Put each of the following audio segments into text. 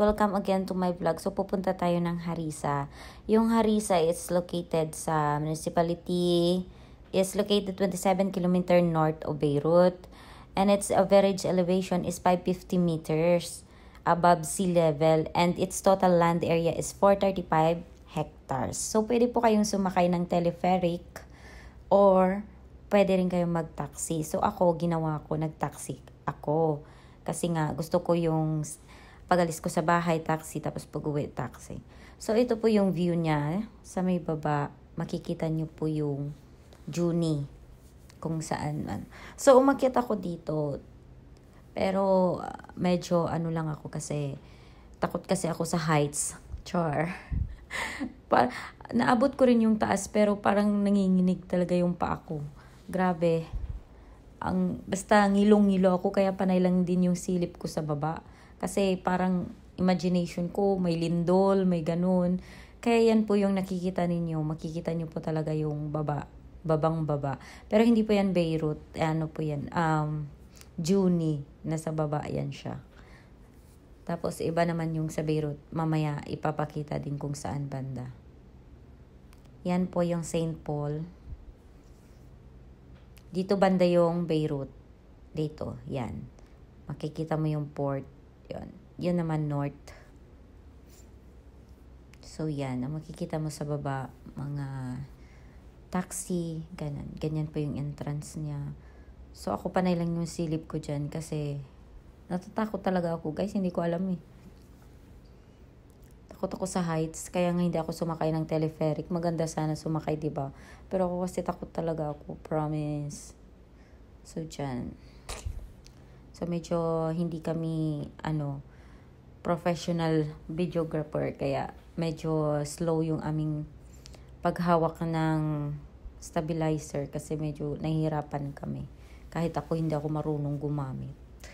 welcome again to my vlog. So pupunta tayo ng Harissa. Yung Harissa is located sa municipality, is located 27 km north of Beirut. And its average elevation is 550 meters above sea level. And its total land area is 435 hectares. So pwede po kayong sumakay ng telepheric or pwede rin kayong mag-taxi. So ako, ginawa ko, nag-taxi ako. Kasi nga, gusto ko yung pag-alis ko sa bahay, taxi, tapos pag-uwi, taxi. So, ito po yung view niya. Sa may baba, makikita niyo po yung Juni, kung saan man. So, umakyat ako dito. Pero, medyo ano lang ako kasi, takot kasi ako sa heights. Char. Naabot ko rin yung taas, pero parang nanginginig talaga yung paa ko. Grabe. Basta ngilong-ngilo ako, kaya panay lang din yung silip ko sa baba. Kasi parang imagination ko, may lindol, may ganun. Kaya yan po yung nakikita ninyo. Makikita nyo po talaga yung babang baba. Pero hindi po yan Beirut. Ano po yan? Juni. Nasa baba yan siya. Tapos iba naman yung sa Beirut. Mamaya ipapakita din kung saan banda. Yan po yung St. Paul. Dito banda yung Beirut. Dito, yan. Makikita mo yung port. Yun. Yun naman north. So, yan. Ang makikita mo sa baba, mga taxi, ganyan. Ganyan po yung entrance niya. So, ako panay lang yung silip ko dyan kasi natatakot talaga ako. Guys, hindi ko alam eh. Takot ako sa heights, kaya nga hindi ako sumakay ng telepheric. Maganda sana sumakay, diba? Pero ako kasi takot talaga ako, promise. So, dyan. So, medyo hindi kami, professional videographer. Kaya, medyo slow yung aming paghawak ng stabilizer kasi medyo nahihirapan kami. Kahit ako, hindi ako marunong gumamit.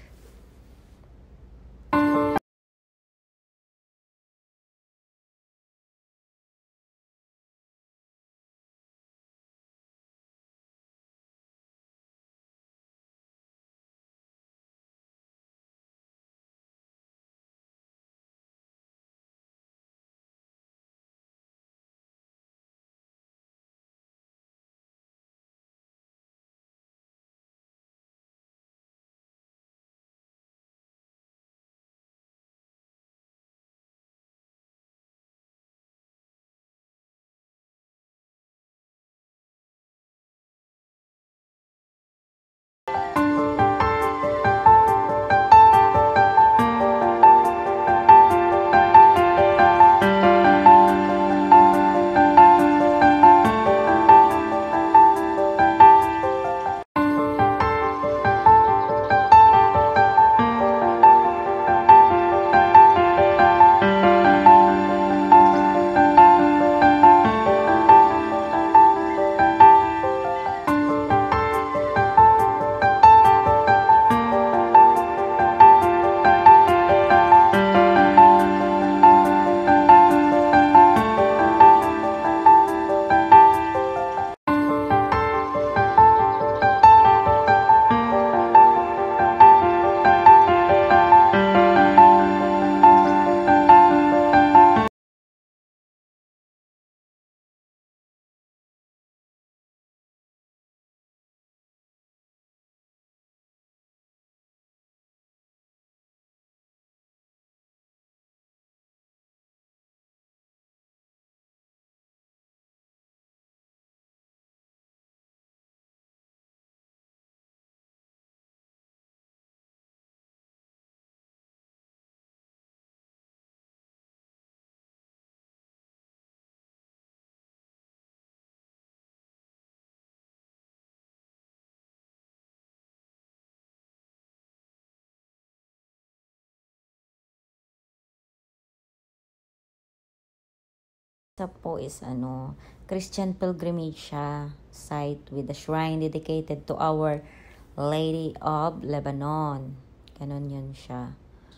Isa po is Christian pilgrimage siya, site with a shrine dedicated to Our Lady of Lebanon. Ganon yun siya.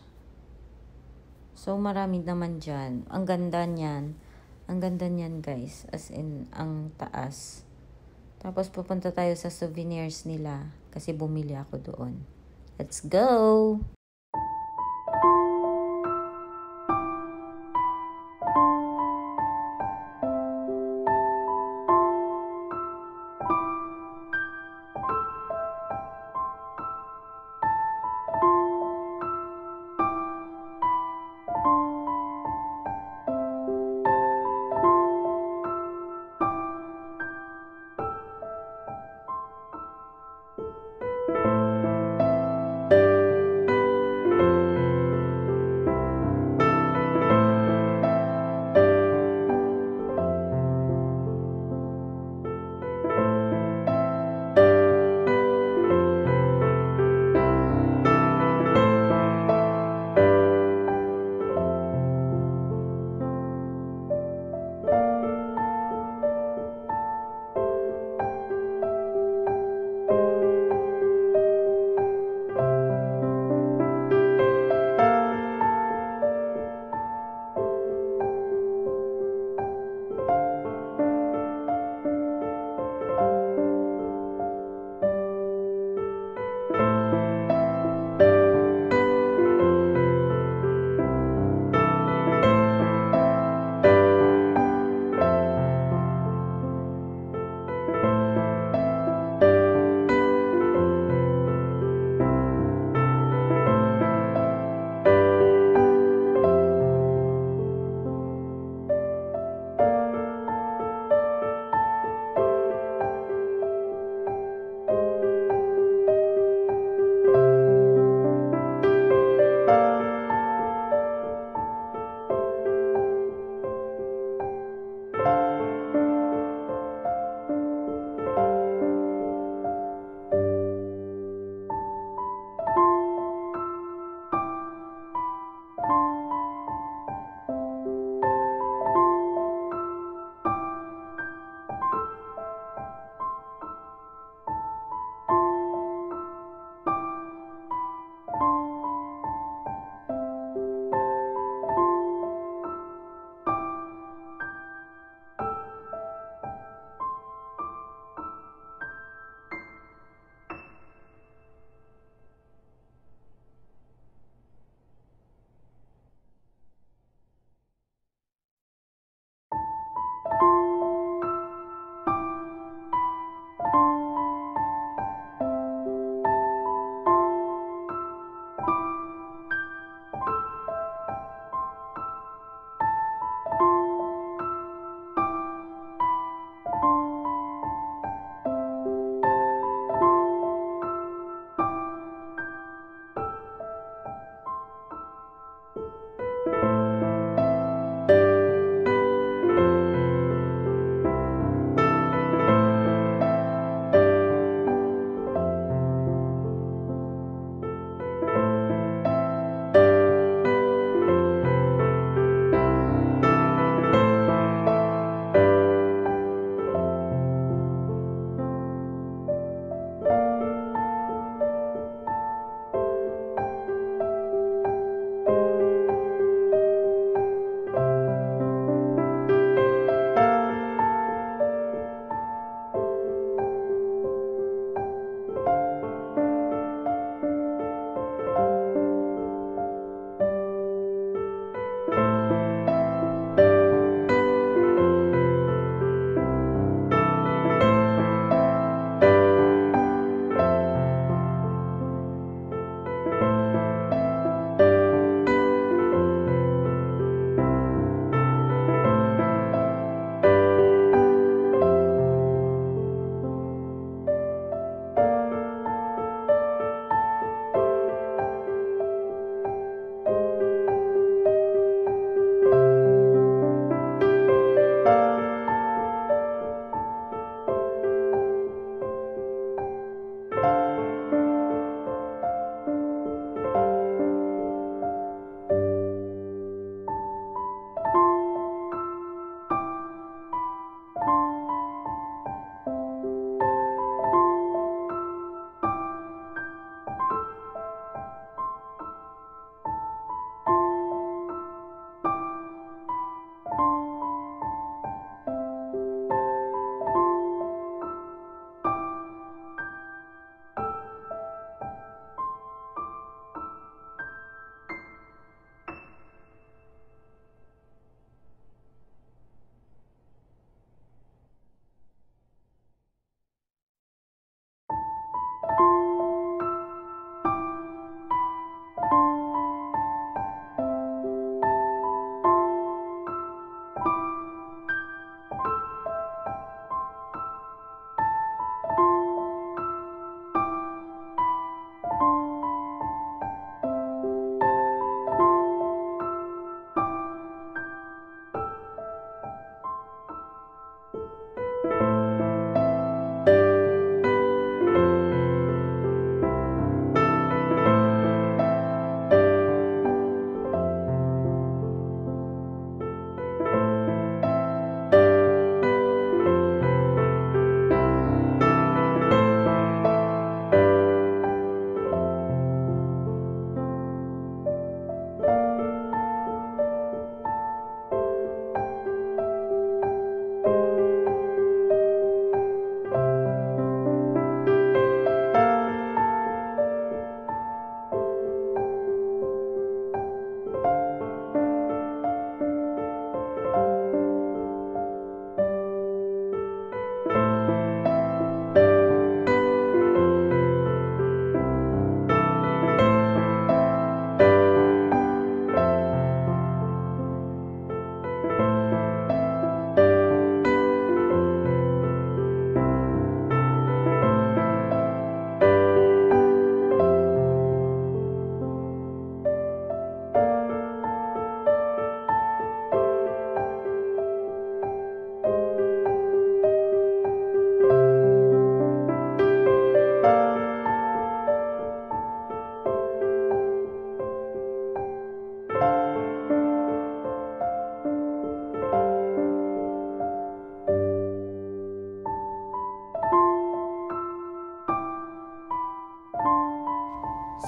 So marami naman dyan. Ang ganda niyan. Ang ganda niyan guys. As in, ang taas. Tapos pupunta tayo sa souvenirs nila kasi bumili ako doon. Let's go!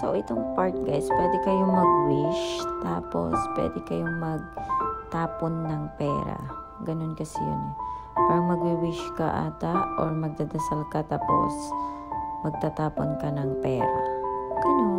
So, itong part guys, pwede kayong mag-wish, tapos pwede kayong magtapon ng pera. Ganun kasi yun eh. Parang mag-wish ka ata or magdadasal ka tapos magtatapon ka ng pera. Ganun.